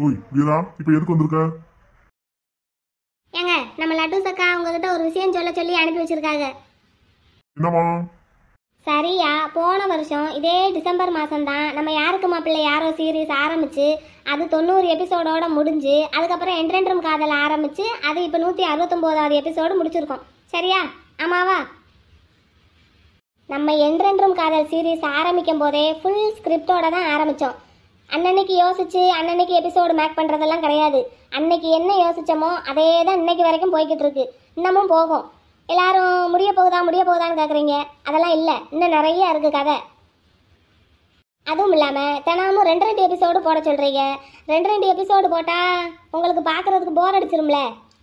ஓய் வீரா, இப்ப எதுக்கு வந்திருக்க? ஏங்க, நம்ம லட்டு சக்கா உங்ககிட்ட ஒரு விஷயம் சொல்ல சொல்லி அனுப்பி வச்சிருக்காங்க. என்னமா? சரியா, போன வருஷம் இதே டிசம்பர் மாதம் தான் நம்ம யாருக்கு மாப்பிள்ளை யாரோ சீரீஸ் ஆரம்பிச்சு அது 90 எபிசோடோட முடிஞ்சு அதுக்கப்புறம் என்றென்றும் காதல் ஆரம்பிச்சு அது இப்போ 169வது எபிசோடு முடிச்சிருக்கோம். சரியா? ஆமாவா? நம்ம என்றென்றும் காதல் சீரீஸ் ஆரம்பிக்கும் போதே ஃபுல் ஸ்கிரிப்டோட தான் ஆரம்பித்தோம். அன்னன்னைக்கு யோசிச்சு அன்னன்னைக்கு எபிசோடு மேக் பண்ணுறதெல்லாம் கிடையாது. அன்னைக்கு என்ன யோசிச்சோமோ அதே தான் இன்னைக்கு வரைக்கும் போய்கிட்டு இருக்கு, இன்னமும் போகும். எல்லாரும் முடிய போகுதான்னு கேட்குறீங்க. அதெல்லாம் இல்லை, இன்னும் நிறைய இருக்குது கதை. அதுவும் இல்லாமல் தினமும் 2 எபிசோடு போட சொல்கிறீங்க. 2 எபிசோடு போட்டால் உங்களுக்கு பார்க்குறதுக்கு போர் அடிச்சிரும்ல.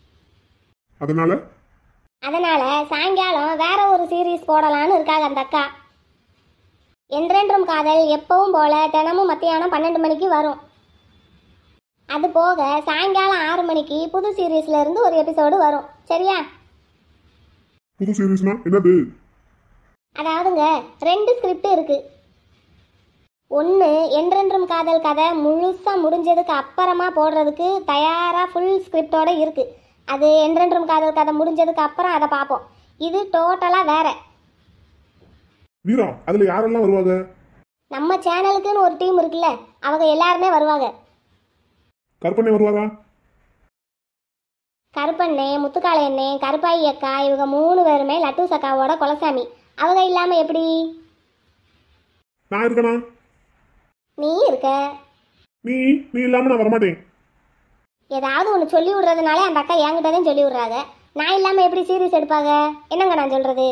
அதனால் சாயங்காலம் வேற ஒரு சீரீஸ் போடலான்னு இருக்காங்க அந்த அக்கா. என்றென்றும் காதல் எப்பவும் போல தினமும் மத்தியானம் 12 மணிக்கு வரும். அது போக சாயங்காலம் 6 மணிக்கு புது சீரீஸ்ல இருந்து ஒரு எபிசோடு வரும். சரியா? புது சீரீஸ்னா என்னது? அதாவதுங்க 2 ஸ்கிரிப்ட் இருக்கு. ஒன்று என்றென்றும் காதல் கதை முழுசா முடிஞ்சதுக்கு அப்புறமா போடுறதுக்கு தயாரா ஃபுல் ஸ்கிரிப்டோட இருக்கு. அது என்றென்றும் காதல் கதை முடிஞ்சதுக்கு அப்புறம் அதை பார்ப்போம். இது டோட்டலா வேற. வீரா, அதுல யாரெல்லாம் வருவாங்க? நம்ம சேனலுக்குன்னு ஒரு டீம் இருக்குல்ல, அவங்க எல்லாருமே வருவாங்க. கற்பனை வருவாரா? கருப்பண்ணே, முத்துக்காளையண்ணே, கருப்பாயி அக்கா, இவங்க 3 பேருமே லட்டு சக்காவோட குலசாமி. அவங்க இல்லாம எப்படி? நான் இருக்கனா? நீ இருக்க. நீ இல்லாம நான் வரமாட்டேன். ஏதாவது ஒன்று சொல்லி விடுறதுனாலே அந்த அக்கா என்கிட்ட தான் சொல்லி விடுறாங்க. நான் இல்லாம எப்படி சீரியஸ் எடுப்பாங்க? என்னங்க நான் சொல்றது?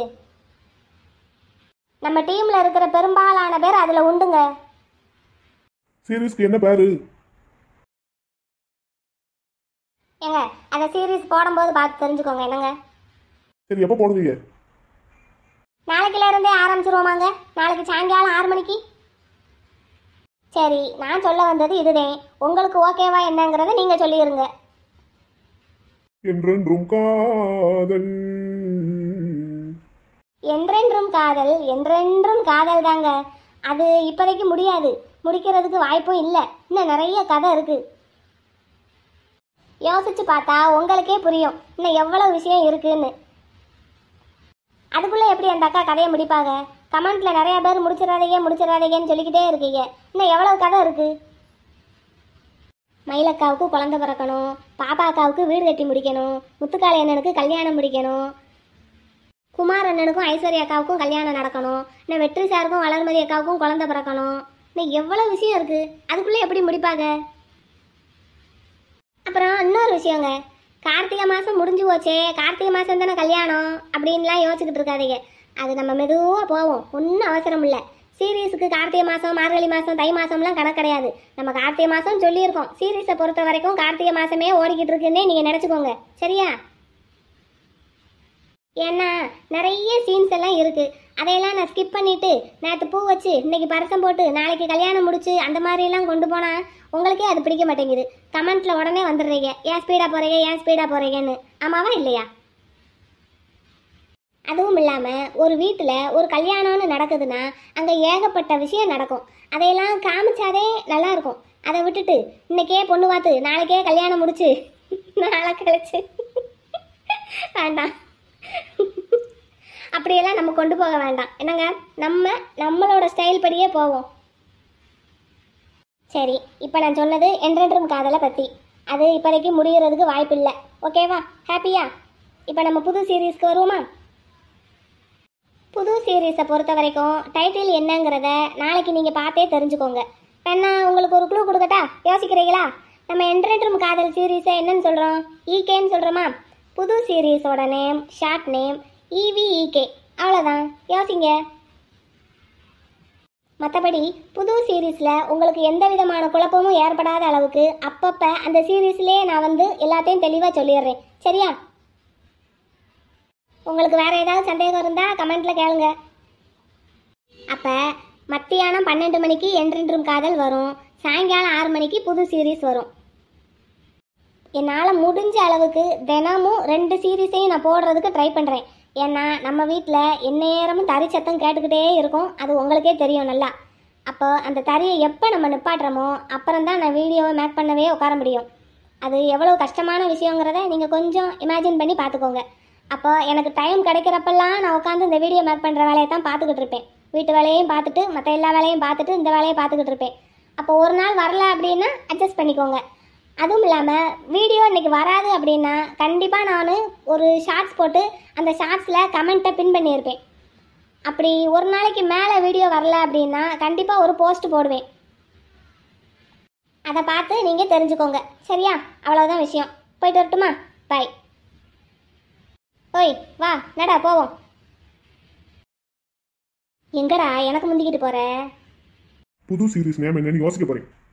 நம்ம டீம்ல இருக்கிற பெரும்பாலான பேர் அதுல உண்டுங்க. சீரீஸ்க்கு என்ன பேரு? ஏங்க, அந்த சீரீஸ் போடும்போது பார்த்து தெரிஞ்சுக்கோங்க. என்னங்க? சரி, எப்போ போடுவீங்க? நாளைக்குல இருந்தே ஆரம்பிச்சிருவோமாங்க. நாளைக்கு சாயங்காலம் 6 மணிக்கு. சரி, நான் சொல்ல வந்தது இதுதான். உங்களுக்கு ஓகேவா என்னங்கிறத நீங்க சொல்லிடுங்க. என்றென்றும் காதல். என்றென்றும் காதல் என்றென்றும் காதல் தாங்க. அது இப்போதைக்கு முடியாது, முடிக்கிறதுக்கு வாய்ப்பும் இல்லை. இன்னும் நிறைய கதை இருக்கு. யோசிச்சு பார்த்தா உங்களுக்கே புரியும் இன்னும் எவ்வளவு விஷயம் இருக்குன்னு. அதுக்குள்ள எப்படி அந்த அக்கா கதையை முடிப்பாங்க? கமெண்ட்ல நிறைய பேர் முடிச்சிடாதீங்கன்னு சொல்லிக்கிட்டே இருக்கீங்க. இன்னும் எவ்வளவு கதை இருக்கு. மயிலக்காவுக்கு குழந்தை பிறக்கணும், பாப்பா அக்காவுக்கு வீடு கட்டி முடிக்கணும், முத்துக்காளி அண்ணனுக்கு கல்யாணம் முடிக்கணும், குமார் அண்ணனுக்கும் ஐஸ்வர்யா அக்காவுக்கும் கல்யாணம் நடக்கணும், இன்னும் வெற்றி சாருக்கும் வளர்மதி அக்காவுக்கும் குழந்தை பிறக்கணும். இன்னும் எவ்வளோ விஷயம் இருக்கு. அதுக்குள்ளே எப்படி முடிப்பாங்க? அப்புறம் இன்னொரு விஷயங்க, கார்த்திகை மாதம் முடிஞ்சு போச்சே, கார்த்திகை மாதம் தானே கல்யாணம் அப்படின்லாம் யோசிச்சுக்கிட்டு இருக்காதீங்க. அது நம்ம மெதுவாக போவோம், ஒன்றும் அவசரம் இல்லை. சீரீஸுக்கு கார்த்திகை மாதம், மார்கழி மாதம், தை மாதம்லாம் கணக்கு கிடையாது. நம்ம கார்த்திகை மாதம் சொல்லியிருக்கோம். சீரீஸை பொறுத்த வரைக்கும் கார்த்திகை மாதமே ஓடிக்கிட்டு இருக்குன்னே நீங்கள் நினச்சிக்கோங்க. சரியா? ஏன்னா நிறைய சீன்ஸ் எல்லாம் இருக்குது. அதையெல்லாம் நான் ஸ்கிப் பண்ணிவிட்டு நேற்று பூ வச்சு இன்னைக்கு பரசம் போட்டு நாளைக்கு கல்யாணம் முடிச்சு அந்த மாதிரிலாம் கொண்டு போனால் உங்களுக்கே அது பிடிக்க மாட்டேங்குது. கமெண்ட்டில் உடனே வந்துடுறீங்க, ஏன் ஸ்பீடாக போகிறீங்கன்னு. ஆமாவா இல்லையா? அதுவும் இல்லாமல் ஒரு வீட்டில் ஒரு கல்யாணம்னு நடக்குதுன்னா அங்கே ஏகப்பட்ட விஷயம் நடக்கும். அதையெல்லாம் காமிச்சாதே நல்லாயிருக்கும். அதை விட்டுட்டு இன்னைக்கே பொண்ணு பார்த்து நாளைக்கே கல்யாணம் முடிச்சு நாளை கழிச்சு வேண்டாம், அப்படியெல்லாம் நம்ம கொண்டு போக வேண்டாம். என்னங்க, நம்மளோட ஸ்டைல் படியே போவோம். சரி, இப்போ நான் சொன்னது என்றென்றும் காதலை பற்றி. அது இப்போதைக்கு முடிகிறதுக்கு வாய்ப்பு இல்லை. ஓகேவா? ஹாப்பியா? இப்போ நம்ம புது சீரீஸ்க்கு வருவோமா? புது சீரீஸை பொறுத்த வரைக்கும் டைட்டில் என்னங்கிறத நாளைக்கு நீங்கள் பார்த்தே தெரிஞ்சுக்கோங்க. வேணா உங்களுக்கு ஒரு க்ளூ கொடுக்கட்டா? யோசிக்கிறீங்களா? நம்ம என்றென்றும் காதல் சீரீஸை என்னன்னு சொல்கிறோம்? ஈகேன்னு சொல்கிறோமா? புது சீரீஸோட நேம், ஷார்ட் நேம் EVEK. அவ்வளோதான், யோசிங்க. மற்றபடி புது சீரீஸில் உங்களுக்கு எந்த விதமான குழப்பமும் ஏற்படாத அளவுக்கு அப்பப்போ அந்த சீரீஸ்லேயே நான் எல்லாத்தையும் தெளிவாக சொல்லிடுறேன். சரியா? உங்களுக்கு வேறு ஏதாவது சந்தேகம் இருந்தால் கமெண்ட்டில் கேளுங்க. அப்போ மத்தியானம் 12 மணிக்கு என்றென்றும் காதல் வரும், சாயங்காலம் 6 மணிக்கு புது சீரீஸ் வரும். என்னால் முடிஞ்ச அளவுக்கு தினமும் 2 சீரீஸையும் நான் போடுறதுக்கு ட்ரை பண்ணுறேன். ஏன்னா நம்ம வீட்டில் எந்நேரமும் தறி சத்தம் கேட்டுக்கிட்டே இருக்கும். அது உங்களுக்கே தெரியும் நல்லா. அப்போ அந்த தறியை எப்போ நம்ம நிப்பாட்டுறோமோ அப்புறம் தான் நான் வீடியோவை மேக் பண்ணவே உட்கார முடியும். அது எவ்வளோ கஷ்டமான விஷயங்கிறத நீங்கள் கொஞ்சம் இமேஜின் பண்ணி பார்த்துக்கோங்க. அப்போ எனக்கு டைம் கிடைக்கிறப்பெல்லாம் நான் உட்காந்து இந்த வீடியோ மேக் பண்ணுற வேலையை தான் பார்த்துக்கிட்டு இருப்பேன். வீட்டு வேலையும் பார்த்துட்டு மற்ற எல்லா வேலையும் பார்த்துட்டு இந்த வேலையை பார்த்துக்கிட்டு இருப்பேன். அப்போ ஒரு நாள் வரல அப்படின்னா அட்ஜஸ்ட் பண்ணிக்கோங்க. அதுவும் இல்லாமல் வீடியோ இன்றைக்கி வராது அப்படின்னா கண்டிப்பாக நான் ஒரு ஷார்ட்ஸ் போட்டு அந்த ஷார்ட்ஸில் கமெண்ட்டை பின் பண்ணியிருப்பேன். அப்படி ஒரு நாளைக்கு மேலே வீடியோ வரல அப்படின்னா கண்டிப்பாக ஒரு போஸ்ட் போடுவேன். அதை பார்த்து நீங்கள் தெரிஞ்சுக்கோங்க. சரியா? அவ்வளோதான் விஷயம். போயிட்டு வரட்டுமா? பாய். ஓய் வா நடா போவோம். எங்கடா எனக்கு முந்திக்கிட்டு போகிற? புது சீரீஸ் நேம் என்னன்னு யோசிக்க போறேன்.